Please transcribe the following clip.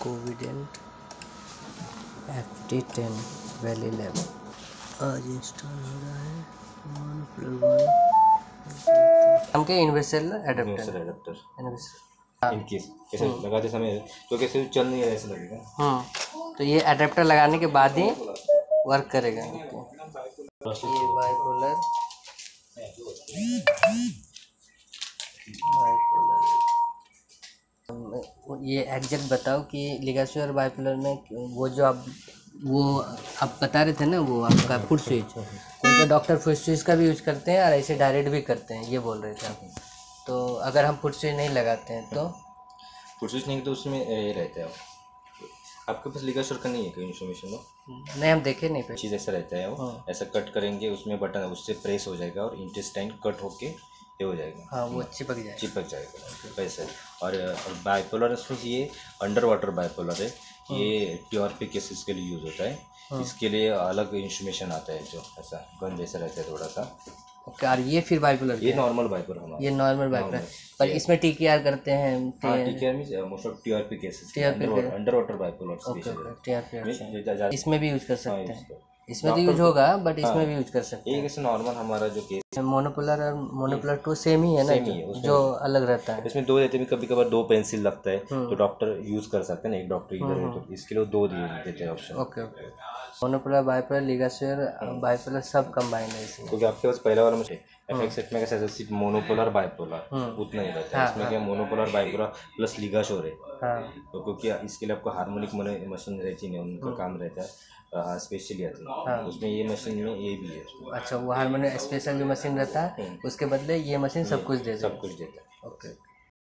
कोविडेंट FT10 valley lab आज install हो रहा है। हम के यूनिवर्सल एडाप्टर इन केस ऐसे लगाते समय तो कैसे चल नहीं रहा ऐसे लगेगा। तो ये एडाप्टर लगाने के बाद ही वर्क करेगा। ये बाइपोलर ये एग्जैक्ट बताओ कि लिगासी और बाइपोलर में वो जो आप बता रहे थे ना, वो आपका फुट स्विच, कोई डॉक्टर फुट स्विच का भी यूज करते हैं और ऐसे डायरेक्ट भी करते हैं, ये बोल रहे थे आप। तो अगर हम फुट स्विच नहीं लगाते हैं तो फुट स्विच नहीं तो उसमें ये रहता है। आपके पास लिगासी का नहीं है कोई इंफॉर्मेशन? नहीं, हम देखे नहीं। चीज़ ऐसा रहता है, वो ऐसा कट करेंगे उसमें बटन उससे प्रेस हो जाएगा और इंटेस्टाइन कट होके ये हो जाएगा। हाँ, वो चिपक जाएगा वैसे। और बाइपोलर इसमें ये अंडर वाटर बाइपोलर है, ये TRP केसेस के लिए यूज़ होता है। इसके लिए अलग इंस्ट्रूमेशन आता है जो ऐसा गन जैसा रहता है थोड़ा सा। ओके, और ये फिर बाइपोलर, ये नॉर्मल बाइपोलर हमारा, ये नॉर्मल बाइपोलर, पर इसमें TKR करते हैं। TKR means most of TRP cases, under water bipolar specially इसमें भी यूज कर सकते हैं। इसमें तो यूज होगा, बट इसमें भी यूज कर सकते हैं। ये कैसे नॉर्मल हमारा जो केस मोनोपोलर और मोनोपोलर 2 सेम ही है ना, जो अलग रहता है। इसमें 2 रहते हैं, कभी कभार 2 पेंसिल लगता है तो डॉक्टर यूज कर सकते हैं ना, एक डॉक्टर इधर है तो इसके लिए 2 दिए देते हैं ऑप्शन। ओके। मोनोपोलर, बाइपोलर, लिगासी और बाइपोलर सब कंबाइंड है इसमें। क्योंकि आपके पास पहला वाला में FX सेट में कैसे सिर्फ मोनोपोलर बाइपोलर उतना ही रहता है। इसमें क्या मोनोपोलर बाइपोलर प्लस लिगासी है। तो क्योंकि इसके लिए आपको हार्मोनिक मशीन रहती है, उनका काम रहता है स्पेशली आती है। उसमें ये मशीन में ये भी है। अच्छा, वो हार्मोनिक स्पेशल जो मशीन रहता है उसके बदले ये मशीन सब कुछ देता है। ओके।